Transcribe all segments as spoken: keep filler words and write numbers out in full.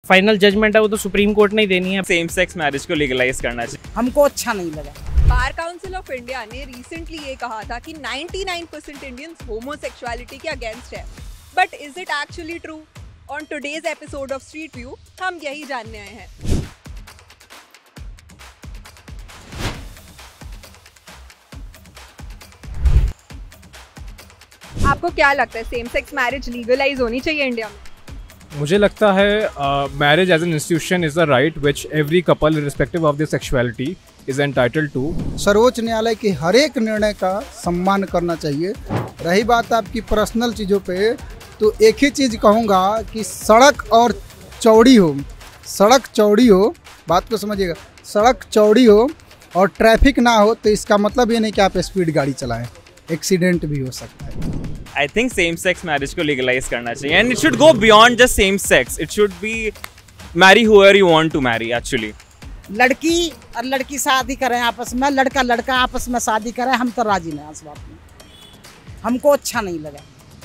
Final judgement है वो तो सुप्रीम कोर्ट ने ही देनी है। सेम सेक्स मैरिज को लीगलाइज करना चाहिए, हमको अच्छा नहीं लगा। बार काउंसिल ऑफ इंडिया ने रिसेंटली ये कहा था कि निन्यानवे परसेंट इंडियंस होमोसेक्सुअलिटी के अगेंस्ट है, but is it actually true? On today's episode of street view हम यही जानने आए हैं। आपको क्या लगता है, सेम सेक्स मैरिज लीगलाइज होनी चाहिए इंडिया में? मुझे लगता है marriage as an institution is the right which every couple irrespective of their sexuality is entitled to. सर्वोच्च न्यायालय के हर एक निर्णय का सम्मान करना चाहिए। रही बात आपकी पर्सनल चीज़ों पे, तो एक ही चीज़ कहूँगा कि सड़क और चौड़ी हो, सड़क चौड़ी हो, बात को समझिएगा, सड़क चौड़ी हो और ट्रैफिक ना हो, तो इसका मतलब ये नहीं कि आप स्पीड गाड़ी चलाएं, एक्सीडेंट भी हो सकता है। I think same sex marriage को लीगलाइज करना चाहिए and it should go beyond just same sex. It should be marry whoever you want to marry. Actually लड़की और लड़की शादी करें आपस में, लड़का लड़का आपस में शादी करें, हम तो राजी नहीं इस बात में, हमको अच्छा नहीं लगा।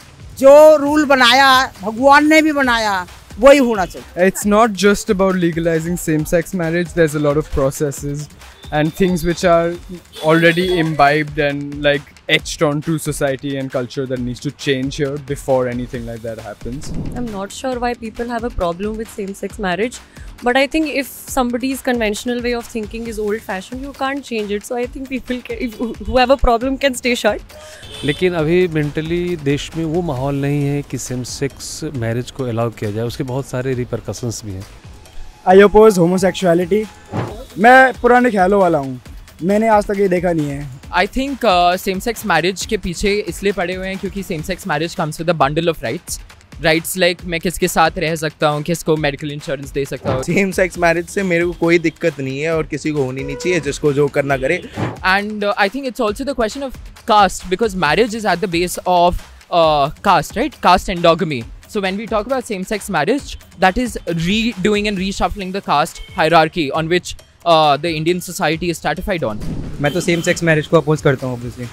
जो रूल बनाया भगवान ने भी बनाया वही होना चाहिए। It's not just about legalizing same-sex marriage. There's a lot of processes and things which are already imbibed and like etched onto society and culture that needs to change here before anything like that happens. I'm not sure why people have a problem with same-sex marriage, but I think if somebody's conventional way of thinking is old-fashioned, you can't change it. So I think people can, if, who have a problem can stay shut. लेकिन अभी mentally देश में वो माहौल नहीं है कि same sex marriage को अलाउ किया जाए, उसके बहुत सारे रिपरकशंस भी हैं। I oppose homosexuality. मैं पुराने ख्यालों वाला हूँ, मैंने आज तक ये देखा नहीं है। I think same sex marriage के पीछे इसलिए पड़े हुए हैं क्योंकि same sex marriage comes with a bundle of rights rights like मैं किसके साथ रह सकता हूँ, किसको मेडिकल इंश्योरेंस दे सकता हूँ। सेम सेक्स मैरिज से मेरे को कोई दिक्कत नहीं है और किसी को होनी नहीं चाहिए, जिसको जो करना करे। And I think it's also the question of caste because marriage is at the base of caste, right? Caste endogamy. So when we talk about same-sex marriage, that is redoing and reshuffling the caste hierarchy on which uh, the Indian society is stratified on. मैं तो same sex marriage को oppose करता हूँ obviously,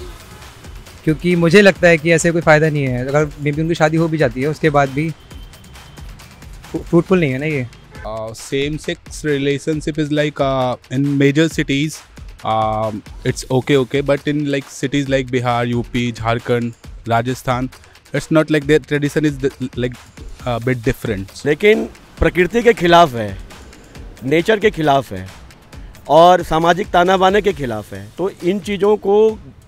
क्योंकि मुझे लगता है कि ऐसे कोई फ़ायदा नहीं है। अगर मे बी उनकी शादी हो भी जाती है उसके बाद भी फ्रूटफुल नहीं है ना ये। Same sex relationship is like in major cities it's okay okay but in like cities like Bihar, UP, Jharkhand, Rajasthan, it's not like their tradition is like a bit different. लेकिन प्रकृति के खिलाफ है, नेचर के खिलाफ है और सामाजिक ताना बाने के खिलाफ है, तो इन चीज़ों को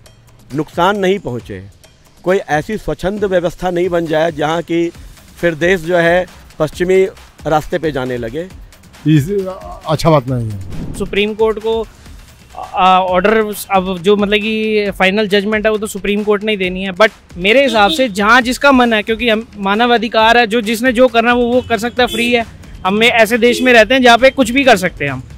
नुकसान नहीं पहुँचे, कोई ऐसी स्वच्छंद व्यवस्था नहीं बन जाए जहाँ की फिर देश जो है पश्चिमी रास्ते पे जाने लगे। इस अच्छा बात नहीं है। सुप्रीम कोर्ट को ऑर्डर अब जो मतलब कि फाइनल जजमेंट है वो तो सुप्रीम कोर्ट ने ही देनी है, बट मेरे हिसाब से जहाँ जिसका मन है, क्योंकि हम मानव अधिकार है, जो जिसने जो करना है वो वो कर सकता है, फ्री है। हम ऐसे देश में रहते हैं जहाँ पे कुछ भी कर सकते हैं हम।